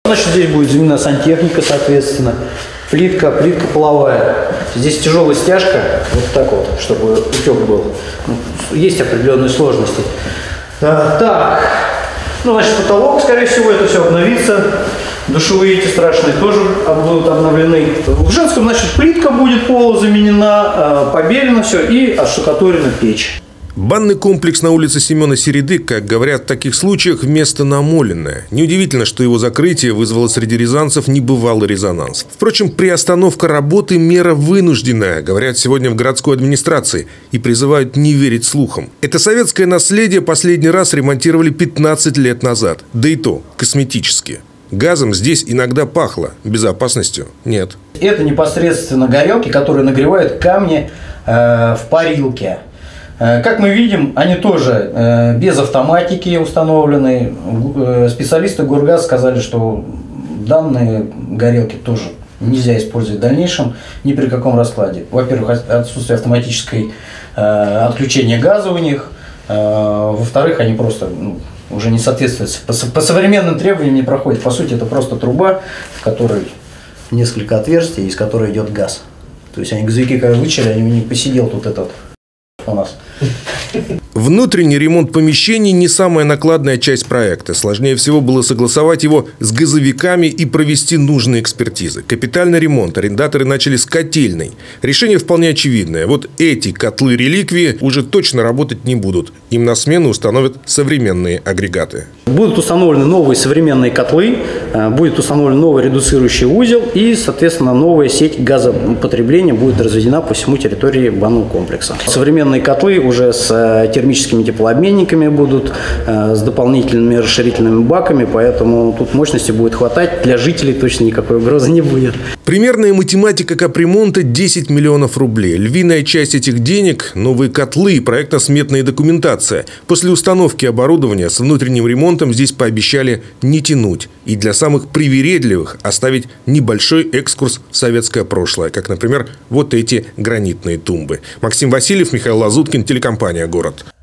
Значит, здесь будет заменена сантехника, соответственно. Плитка половая. Здесь тяжелая стяжка, вот так вот, чтобы утек был. Есть определенные сложности. Так, ну, значит, потолок, скорее всего, это все обновится. Душевые эти страшные тоже будут обновлены. В женском, значит, плитка будет пола заменена, побелено все и отштукатурена печь. Банный комплекс на улице Семена Середы, как говорят в таких случаях, место намоленное. Неудивительно, что его закрытие вызвало среди рязанцев небывалый резонанс. Впрочем, приостановка работы – мера вынужденная, говорят сегодня в городской администрации, и призывают не верить слухам. Это советское наследие последний раз ремонтировали 15 лет назад, да и то косметически. Газом здесь иногда пахло, безопасностью нет. Это непосредственно горелки, которые нагревают камни в парилке. Как мы видим, они тоже без автоматики установлены. Специалисты Горгаз сказали, что данные горелки тоже нельзя использовать в дальнейшем ни при каком раскладе. Во-первых, отсутствие автоматической отключения газа у них. Во-вторых, они просто уже не соответствуют. По современным требованиям не проходит. По сути, это просто труба, в которой несколько отверстий, из которой идет газ. То есть они газовики, когда вычали, они не посидел тут этот у нас. Внутренний ремонт помещений не самая накладная часть проекта. Сложнее всего было согласовать его с газовиками и провести нужные экспертизы. Капитальный ремонт арендаторы начали с котельной. Решение вполне очевидное. Вот эти котлы-реликвии уже точно работать не будут. Им на смену установят современные агрегаты. Будут установлены новые современные котлы, будет установлен новый редуцирующий узел и, соответственно, новая сеть газопотребления будет разведена по всему территории банного комплекса. Современные котлы уже с термическими теплообменниками будут, с дополнительными расширительными баками, поэтому тут мощности будет хватать. Для жителей точно никакой угрозы не будет. Примерная математика капремонта – 10 миллионов рублей. Львиная часть этих денег – новые котлы и проектно-сметная документация. После установки оборудования с внутренним ремонтом здесь пообещали не тянуть. И для самых привередливых оставить небольшой экскурс в советское прошлое. Как, например, вот эти гранитные тумбы. Максим Васильев, Михаил Лазуткин, телекомпания «Город».